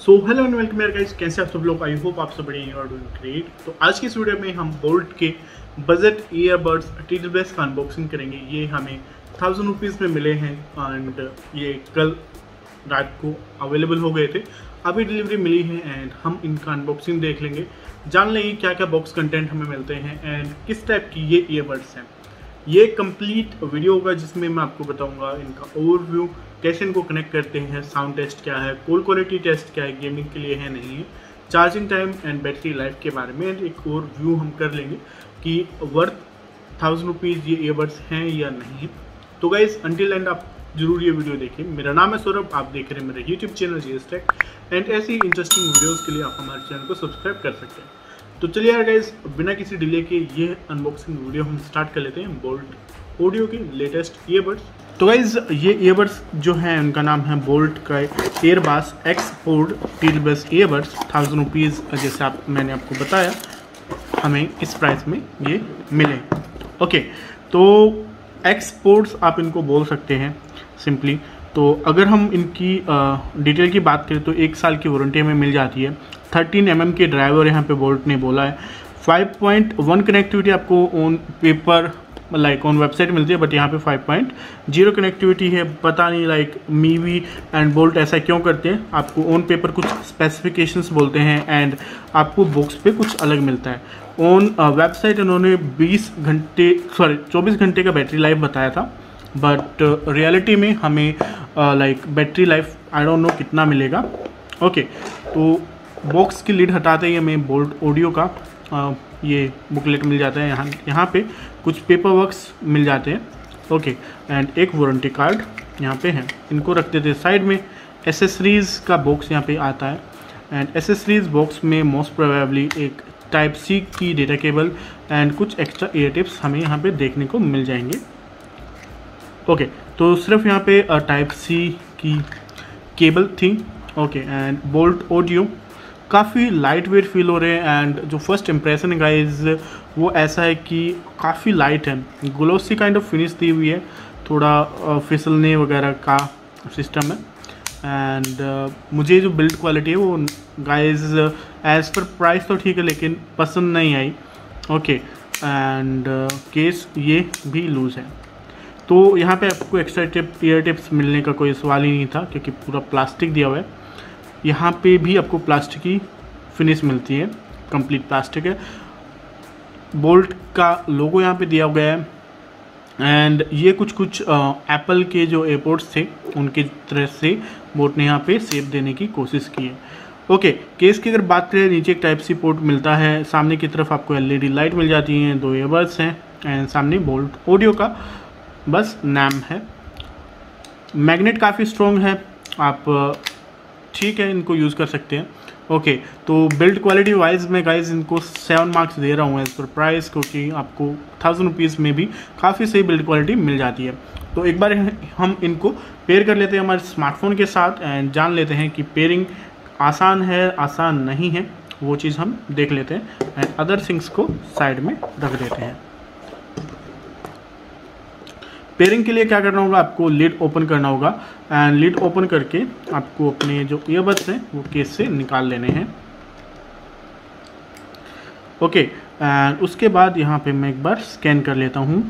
So hello and welcome guys, कैसे आप सब लोग। आई होप आप सब बढ़िया हैं और डूइंग ग्रेट। तो आज की इस वीडियो में हम बोल्ट के बजट ईयरबड्स TWS का अनबॉक्सिंग करेंगे। ये हमें 1000 रुपीज़ में मिले हैं एंड ये कल रात को अवेलेबल हो गए थे, अभी डिलीवरी मिली है एंड हम इनका अनबॉक्सिंग देख लेंगे, जान लेंगे क्या क्या बॉक्स कंटेंट हमें मिलते हैं एंड किस टाइप की ये ईयरबड्स हैं। ये कंप्लीट वीडियो होगा जिसमें मैं आपको बताऊंगा इनका ओवरव्यू, कैसे इनको कनेक्ट करते हैं, साउंड टेस्ट क्या है, कॉल क्वालिटी टेस्ट क्या है, गेमिंग के लिए है नहीं है, charging time and battery life के बारे में एक ओवरव्यू हम कर लेंगे कि वर्थ 1000 रुपीज़ ये ईयरबड्स हैं या नहीं है। तो गाइज अंटिल एंड आप जरूर ये वीडियो देखें। मेरा नाम है सौरभ, आप देख रहे हैं मेरा YouTube channel GS Tech and ऐसी इंटरेस्टिंग वीडियोज़ के लिए आप हमारे चैनल को सब्सक्राइब कर सकते हैं। तो चलिए यार गाइज, बिना किसी डिले के ये अनबॉक्सिंग वीडियो हम स्टार्ट कर लेते हैं बोल्ट ऑडियो के लेटेस्ट ईयरबड्स। तो गाइज ये ईयरबड्स जो हैं उनका नाम है बोल्ट का Airbass Xpods TWS earbuds 1000 rupees, जैसे मैंने आपको बताया हमें इस प्राइस में ये मिले। ओके, तो एक्सपोर्ट्स आप इनको बोल सकते हैं सिंपली। तो अगर हम इनकी डिटेल की बात करें तो 1 साल की वारंटी हमें मिल जाती है। 13 mm के ड्राइवर यहाँ पे बोल्ट ने बोला है। 5.1 कनेक्टिविटी आपको on paper like on website मिलती है, बट यहाँ पे 5.0 कनेक्टिविटी है। पता नहीं लाइक मीवी एंड बोल्ट ऐसा क्यों करते हैं, आपको ऑन पेपर कुछ स्पेसिफिकेशंस बोलते हैं एंड आपको बॉक्स पे कुछ अलग मिलता है। ऑन वेबसाइट इन्होंने 24 घंटे का बैटरी लाइफ बताया था, बट रियलिटी में हमें like battery life I don't know कितना मिलेगा। ओके, तो बॉक्स की लिड हटाते ही हमें बोल्ट ऑडियो का ये बुकलेट मिल जाता है। यहाँ पे कुछ पेपर वर्क्स मिल जाते हैं। ओके, एंड एक वारंटी कार्ड यहाँ पे है। इनको रख देते साइड में। एसेसरीज़ का बॉक्स यहाँ पे आता है एंड एसेसरीज़ बॉक्स में मोस्ट प्रोबेबली एक Type-C की डेटा केबल एंड कुछ एक्स्ट्रा ईयर टिप्स हमें यहाँ पे देखने को मिल जाएंगे। ओके, तो सिर्फ यहाँ पे Type-C की केबल थी। ओके, एंड बोल्ट ऑडियो काफ़ी लाइट वेट फील हो रहे हैं एंड जो फर्स्ट इम्प्रेशन है गाइज वो ऐसा है कि काफ़ी लाइट है, ग्लोसी काइंड ऑफ फिनिश दी हुई है, थोड़ा फिसलने वगैरह का सिस्टम है एंड मुझे जो बिल्ड क्वालिटी है वो गाइज एज़ पर प्राइस तो ठीक है लेकिन पसंद नहीं आई। ओके, एंड केस ये भी लूज़ है। तो यहाँ पे आपको एक्स्ट्रा ईयर टिप्स मिलने का कोई सवाल ही नहीं था क्योंकि पूरा प्लास्टिक दिया हुआ है। यहाँ पे भी आपको प्लास्टिक की फिनिश मिलती है, कंप्लीट प्लास्टिक है। बोल्ट का लोगो यहाँ पे दिया गया है एंड ये कुछ एप्पल के जो एयरपोर्ट्स थे उनकी तरह से बोल्ट ने यहाँ पे शेप देने की कोशिश की है। ओके, केस की अगर बात करें, नीचे एक Type-C पोर्ट मिलता है, सामने की तरफ आपको LED लाइट मिल जाती हैं, 2 ईयरबड्स हैं एंड सामने बोल्ट ऑडियो का बस नाम है। मैग्नेट काफ़ी स्ट्रॉन्ग है, आप ठीक है इनको यूज़ कर सकते हैं। ओके, तो बिल्ड क्वालिटी वाइज में गाइज इनको 7 मार्क्स दे रहा हूँ एज पर प्राइस, क्योंकि आपको 1000 रुपीज़ में भी काफ़ी सही बिल्ड क्वालिटी मिल जाती है। तो एक बार हम इनको पेयर कर लेते हैं हमारे स्मार्टफोन के साथ एंड जान लेते हैं कि पेयरिंग आसान है आसान नहीं है, वो चीज़ हम देख लेते हैं एंड अदर थिंग्स को साइड में रख देते हैं। पेयरिंग के लिए क्या करना होगा, आपको लिड ओपन करना होगा एंड लिड ओपन करके आपको अपने जो ईयरबड्स हैं वो केस से निकाल लेने हैं। ओके, एंड उसके बाद यहाँ पे मैं एक बार स्कैन कर लेता हूँ।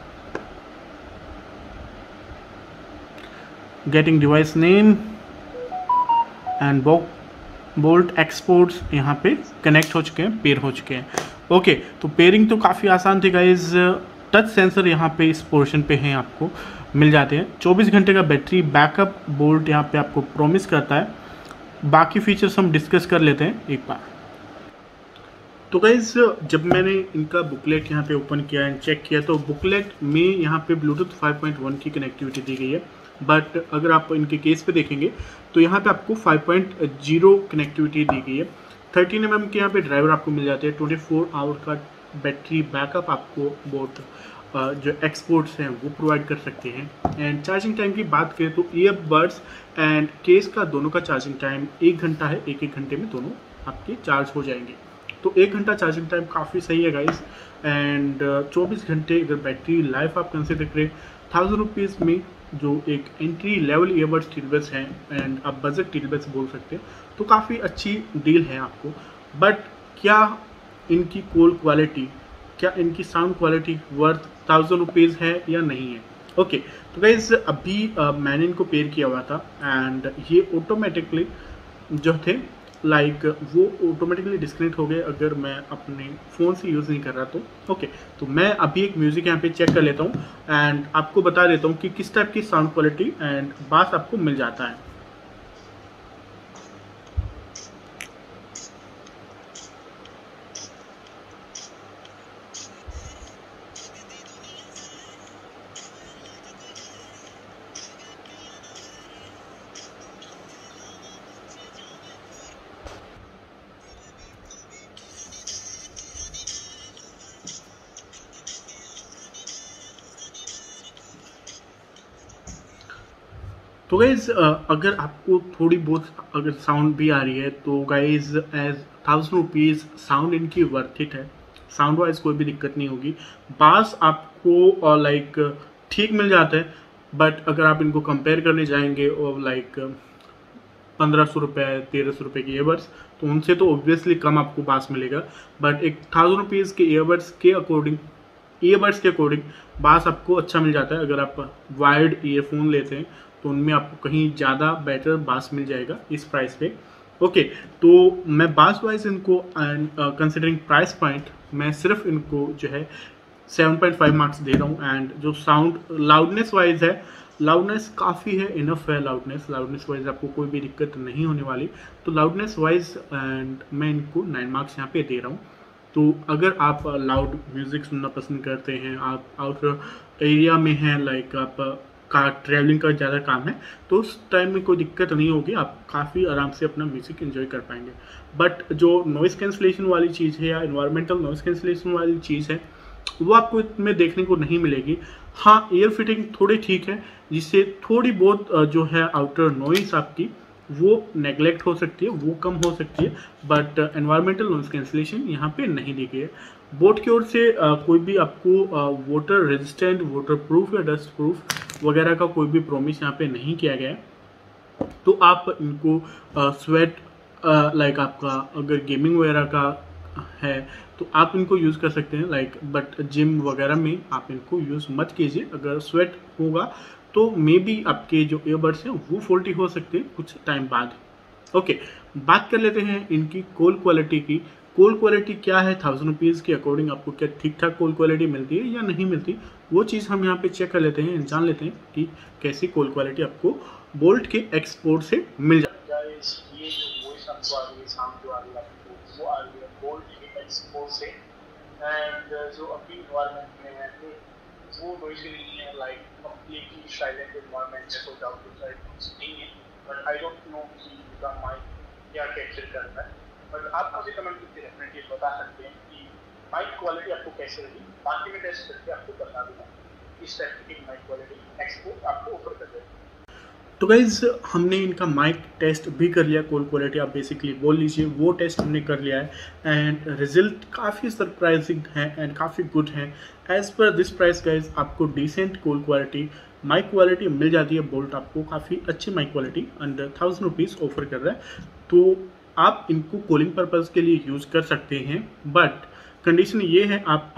Getting device name and Boult Xpods यहाँ पे कनेक्ट हो चुके हैं, पेयर हो चुके हैं। ओके, तो पेयरिंग तो काफ़ी आसान थी गाइज। टच सेंसर यहाँ पे इस पोर्शन पे हैं, आपको मिल जाते हैं। 24 घंटे का बैटरी बैकअप बोल्ट यहाँ पे आपको प्रॉमिस करता है। बाकी फीचर्स हम डिस्कस कर लेते हैं एक बार। तो गाइज जब मैंने इनका बुकलेट यहाँ पे ओपन किया एंड चेक किया तो बुकलेट में यहाँ पे ब्लूटूथ 5.1 की कनेक्टिविटी दी गई है, बट अगर आप इनके केस पे देखेंगे तो यहाँ पे आपको 5.0 कनेक्टिविटी दी गई है। 13 mm के यहाँ पे ड्राइवर आपको मिल जाते हैं। 24 आवर का बैटरी बैकअप आपको बोट जो एक्सपोर्ट्स हैं वो प्रोवाइड कर सकते हैं। एंड चार्जिंग टाइम की बात करें तो ईयरबड्स एंड केस का दोनों का चार्जिंग टाइम 1 घंटा है। 1 घंटे में दोनों आपके चार्ज हो जाएंगे, तो 1 घंटा चार्जिंग टाइम काफ़ी सही है गाइस। एंड 24 घंटे अगर बैटरी लाइफ आप कंसिडर करें 1000 रुपीज़ में जो एक एंट्री लेवल ईयरबड्स टीडबड्स हैं एंड आप बजट टीडबड्स बोल सकते हैं, तो काफ़ी अच्छी डील है आपको। बट क्या इनकी कॉल क्वालिटी, क्या इनकी साउंड क्वालिटी वर्थ 1000 रुपीज़ है या नहीं है? ओके, तो गाइज अभी मैंने इनको पेयर किया हुआ था एंड ये ऑटोमेटिकली जो थे लाइक वो ऑटोमेटिकली डिस्कनेक्ट हो गए अगर मैं अपने फ़ोन से यूज़ नहीं कर रहा तो। ओके, तो मैं अभी एक म्यूज़िक यहाँ पे चेक कर लेता हूँ एंड आपको बता देता हूँ कि किस टाइप की साउंड क्वालिटी एंड बास आपको मिल जाता है। तो गाइज अगर आपको थोड़ी बहुत अगर साउंड भी आ रही है तो गाइज एज 1000 रुपीज़ साउंड इनकी वर्थ इट है। साउंड वाइज कोई भी दिक्कत नहीं होगी। बास आपको लाइक ठीक मिल जाता है, बट अगर आप इनको कंपेयर करने जाएंगे और लाइक 1500 रुपये 1300 रुपये के ईयरबड्स, तो उनसे तो ऑब्वियसली कम आपको बास मिलेगा। बट एक 1000 रुपीज़ के ईयरबड्स के अकॉर्डिंग बास आपको अच्छा मिल जाता है। अगर आप वायर्ड ईयरफोन लेते हैं तो उनमें आपको कहीं ज़्यादा बेटर बास मिल जाएगा इस प्राइस पे। ओके, तो मैं बास वाइज इनको एंड कंसिडरिंग प्राइस पॉइंट मैं सिर्फ इनको जो है 7.5 मार्क्स दे रहा हूँ। एंड जो साउंड लाउडनेस वाइज है, लाउडनेस काफ़ी है, इनफ है। लाउडनेस वाइज आपको कोई भी दिक्कत नहीं होने वाली। तो लाउडनेस वाइज एंड मैं इनको 9 मार्क्स यहाँ पे दे रहा हूँ। तो अगर आप लाउड म्यूज़िक सुनना पसंद करते हैं, आप आउटर एरिया में हैं, लाइक आप का ट्रैवलिंग का ज़्यादा काम है, तो उस टाइम में कोई दिक्कत नहीं होगी, आप काफ़ी आराम से अपना म्यूज़िक एंजॉय कर पाएंगे। बट जो नॉइज़ कैंसलेशन वाली चीज़ है या इन्वायरमेंटल नॉइज़ कैंसलेशन वाली चीज़ है, वो आपको इसमें देखने को नहीं मिलेगी। हाँ, एयर फिटिंग थोड़ी ठीक है, जिससे थोड़ी बहुत जो है आउटर नॉइज़ आपकी वो नेगलेक्ट हो सकती है, वो कम हो सकती है। बट एनवायरमेंटल नॉइज़ कैंसलेशन यहाँ पे नहीं दी गई है। बोट की ओर से कोई भी आपको वाटर रेजिस्टेंट, वाटर प्रूफ या डस्ट प्रूफ वगैरह का कोई भी प्रॉमिस यहाँ पे नहीं किया गया है। तो आप इनको स्वेट लाइक आपका अगर गेमिंग वगैरह का है तो आप इनको यूज़ कर सकते हैं लाइक, बट जिम वगैरह में आप इनको यूज़ मत कीजिए। अगर स्वेट होगा तो मे बी आपके जो ईयरबड्स हैं वो फॉल्टी हो सकते हैं कुछ टाइम बाद। ओके, बात कर लेते हैं इनकी कॉल क्वालिटी की। कॉल क्वालिटी क्या है 1000 रुपीज़ के अकॉर्डिंग, आपको क्या ठीक ठाक कॉल क्वालिटी मिलती है या नहीं मिलती, वो चीज़ हम यहाँ पे चेक कर लेते हैं, जान लेते हैं कि कैसी कॉल क्वालिटी आपको बोल्ट के एक्सपोर्ट से मिल जाए। ये जो वॉइस आपको आ रही है, साउंड जो आ रही है आपको, वो आ रही है बोल्ट के एक्सपोर्ट से। एंड जो अभी इन्वायरमेंट में है वो नॉइज़ी नहीं है, लाइक कंप्लीटली साइलेंट इन्वायरमेंट है, कोई आउटसाइड नहीं है। बट आई डोंट नो कि इसका माइक क्या कैप्चर करता है। बट आप मुझे कमेंट करके डेफिनेटली बता सकते हैं कि माइक क्वालिटी आपको कैसे लगी। बाकी मैं टेस्ट करके आपको बता दूंगा इस टाइप की माइक क्वालिटी एक्सपोर्ट आपको ऑफर कर देगा। तो गाइज हमने इनका माइक टेस्ट भी कर लिया, कॉल क्वालिटी आप बेसिकली बोल लीजिए, वो टेस्ट हमने कर लिया है एंड रिजल्ट काफ़ी सरप्राइजिंग है एंड काफ़ी गुड है। As per this price guys आपको decent call quality, mic quality मिल जाती है। बोल्ट आपको काफ़ी अच्छी mic quality under 1000 rupees offer कर रहा है, तो आप इनको कॉलिंग पर्पज़ के लिए यूज़ कर सकते हैं। बट कंडीशन ये है, आप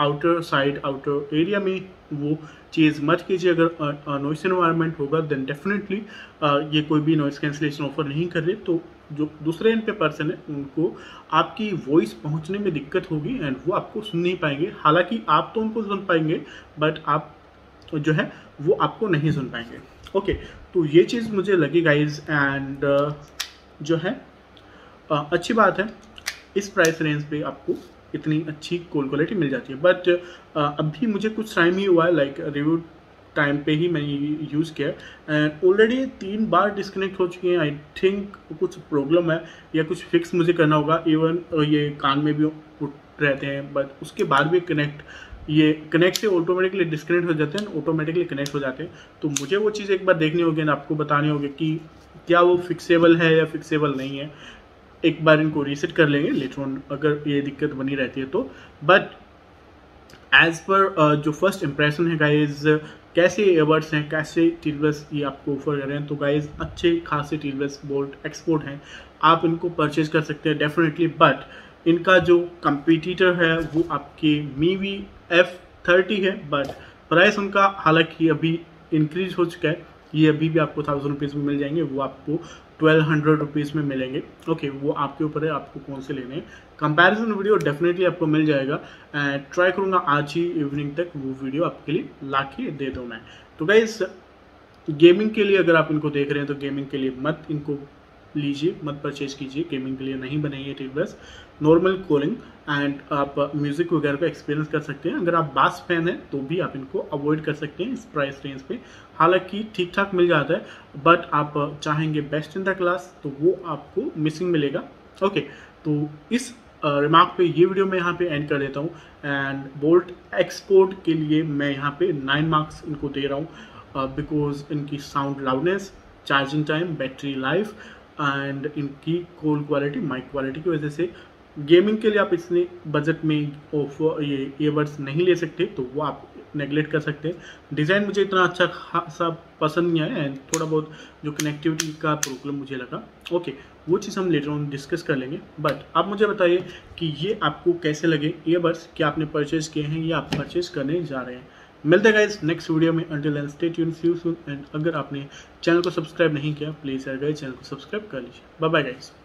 आउटर एरिया में वो चीज़ मत कीजिए। अगर नॉइस एनवायरनमेंट होगा देन डेफिनेटली ये कोई भी नॉइस कैंसलेशन ऑफर नहीं कर रहे, तो जो दूसरे एंड पे पर्सन है उनको आपकी वॉइस पहुंचने में दिक्कत होगी एंड वो आपको सुन नहीं पाएंगे। हालांकि आप तो उनको सुन पाएंगे बट आप जो है वो आपको नहीं सुन पाएंगे। ओके, तो ये चीज़ मुझे लगी गाइज एंड जो है अच्छी बात है, इस प्राइस रेंज पे आपको इतनी अच्छी कॉल क्वालिटी मिल जाती है। बट अभी मुझे कुछ टाइम ही हुआ है, लाइक रिव्यू टाइम पे ही मैंने यूज़ किया एंड ऑलरेडी 3 बार डिस्कनेक्ट हो चुके हैं। आई थिंक कुछ प्रॉब्लम है या कुछ फिक्स मुझे करना होगा। इवन ये कान में भी उठ रहते हैं बट उसके बाद भी कनेक्ट से ऑटोमेटिकली डिस्कनेक्ट हो जाते हैं, ऑटोमेटिकली कनेक्ट हो जाते हैं। तो मुझे वो चीज़ एक बार देखनी होगी एंड आपको बतानी होगी कि क्या वो फिक्सेबल है या फिक्सेबल नहीं है। एक बार इनको रीसेट कर लेंगे लेटर ऑन अगर ये दिक्कत बनी रहती है तो। बट एज पर जो फर्स्ट इम्प्रेशन है गाइज, कैसे ईयरबड्स हैं, कैसे टीडब्ल्यूएस ये आपको ऑफर कर रहे हैं। तो गाइज अच्छे खासे टीडब्ल्यूएस बोल्ट एक्सपोर्ट हैं, आप इनको परचेज कर सकते हैं डेफिनेटली। बट इनका जो कंपटीटर है वो आपके मीवी F30 है, बट प्राइस उनका हालांकि अभी इंक्रीज हो चुका है। ये अभी भी आपको 1000 रुपीज़ में मिल जाएंगे, वो आपको 1200 रुपीज़ में मिलेंगे। ओके, वो आपके ऊपर है आपको कौन से लेने हैं। कंपैरिजन वीडियो डेफिनेटली आपको मिल जाएगा एंड ट्राई करूँगा आज ही इवनिंग तक वो वीडियो आपके लिए ला के दे दूँ मैं। तो गाइस गेमिंग के लिए अगर आप इनको देख रहे हैं तो गेमिंग के लिए मत इनको लीजिए, मत परचेज कीजिए, गेमिंग के लिए नहीं बने ये टीडब्ल्यूएस। नॉर्मल कॉलिंग एंड आप म्यूजिक वगैरह का एक्सपीरियंस कर सकते हैं। अगर आप बास फैन हैं तो भी आप इनको अवॉइड कर सकते हैं इस प्राइस रेंज पे। हालांकि ठीक ठाक मिल जाता है, बट आप चाहेंगे बेस्ट इन द क्लास तो वो आपको मिसिंग मिलेगा। ओके, तो इस रिमार्क पे ये वीडियो मैं यहाँ पे एंड कर देता हूँ एंड बोल्ट एक्सपोर्ट के लिए मैं यहाँ पे 9 मार्क्स इनको दे रहा हूँ बिकॉज इनकी sound loudness, charging time, battery life and इनकी कॉल क्वालिटी, माइक क्वालिटी की वजह से गेमिंग के लिए आप इतने बजट में ये ईयरबड्स नहीं ले सकते, तो वो आप नेगलेक्ट कर सकते हैं। डिज़ाइन मुझे इतना अच्छा खासा पसंद नहीं आया एंड थोड़ा बहुत जो कनेक्टिविटी का प्रॉब्लम मुझे लगा। ओके, वो चीज़ हम लेटर ऑन डिस्कस कर लेंगे। बट आप मुझे बताइए कि ये आपको कैसे लगे ईयरबड्स, क्या आपने परचेज किए हैं या आप परचेज करने जा रहे हैं। मिलते हैं गाइस नेक्स्ट वीडियो में। Until then stay tuned, see you soon. And अगर आपने चैनल को सब्सक्राइब नहीं किया प्लीज़ यार गाइस चैनल को सब्सक्राइब कर लीजिए। Bye bye guys.